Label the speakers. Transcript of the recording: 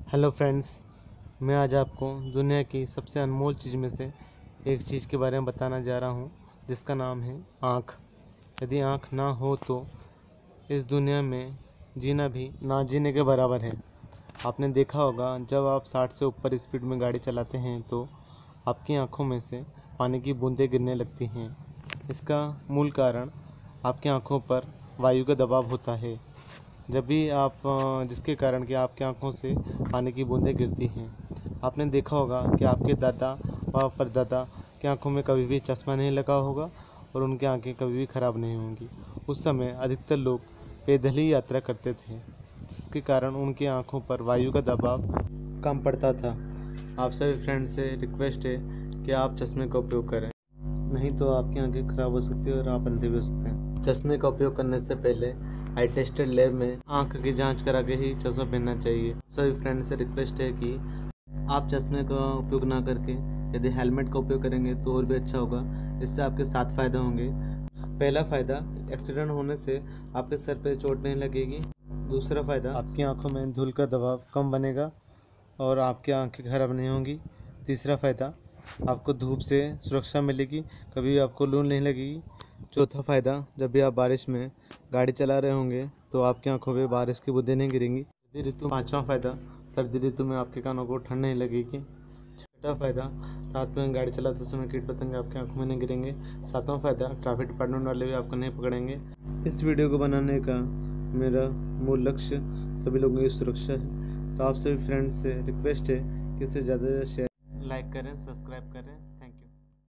Speaker 1: Hello friends, मैं आज आपको दुनिया की सबसे अनमोल चीज़ में से एक चीज़ के बारे में बताना जा रहा हूँ, जिसका नाम है आँख। यदि आँख ना हो तो इस दुनिया में जीना भी ना जीने के बराबर है। आपने देखा होगा, जब आप 60 से ऊपर स्पीड में गाड़ी चलाते हैं तो आपकी आँखों में से पानी की बूंदें गिरने लगती हैं। इसका मूल कारण आपकी आँखों पर वायु का दबाव होता है। जब भी आप जिसके कारण कि आपकी आंखों से पानी की बूंदें गिरती हैं। आपने देखा होगा कि आपके दादा व परदादा की आंखों में कभी भी चश्मा नहीं लगा होगा और उनकी आंखें कभी भी ख़राब नहीं होंगी। उस समय अधिकतर लोग पैदल ही यात्रा करते थे, जिसके कारण उनकी आंखों पर वायु का दबाव कम पड़ता था। आप सभी फ्रेंड से रिक्वेस्ट है कि आप चश्मे का उपयोग करें, नहीं तो आपकी आंखें खराब हो सकती है और आप अंधे भी हो सकते हैं। चश्मे का उपयोग करने से पहले आई टेस्टेड लैब में आंख की जांच करा के ही चश्मा पहनना चाहिए। सभी फ्रेंड से रिक्वेस्ट है कि आप चश्मे का उपयोग ना करके यदि हेलमेट का उपयोग करेंगे तो और भी अच्छा होगा। इससे आपके 7 फ़ायदे होंगे। पहला फ़ायदा, एक्सीडेंट होने से आपके सर पे चोट नहीं लगेगी। दूसरा फ़ायदा, आपकी आंखों में धूल का दबाव कम बनेगा और आपकी आंखें खराब नहीं होंगी। तीसरा फ़ायदा, आपको धूप से सुरक्षा मिलेगी, कभी आपको लू नहीं लगेगी। चौथा फ़ायदा, जब भी आप बारिश में गाड़ी चला रहे होंगे तो आपकी आंखों पे बारिश की बूंदें नहीं गिरेंगी। पांचवा फ़ायदा, सर्दी ऋतु में आपके कानों को ठंड नहीं लगेगी। छठा फ़ायदा, रात में गाड़ी चलाते समय कीट पतंगे आपकी आंखों में नहीं गिरेंगे। सातवां फ़ायदा, ट्रैफिक डिपार्टमेंट वाले भी आपको नहीं पकड़ेंगे। इस वीडियो को बनाने का मेरा मूल लक्ष्य सभी लोगों की सुरक्षा है। तो आप सभी फ्रेंड्स से रिक्वेस्ट है कि इसे ज़्यादा से ज़्यादा शेयर, लाइक करें, सब्सक्राइब करें। थैंक